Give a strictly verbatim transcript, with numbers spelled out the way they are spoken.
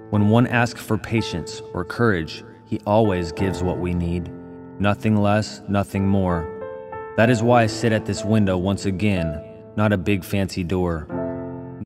When one asks for patience or courage, he always gives what we need. Nothing less, nothing more. That is why I sit at this window once again, not a big fancy door.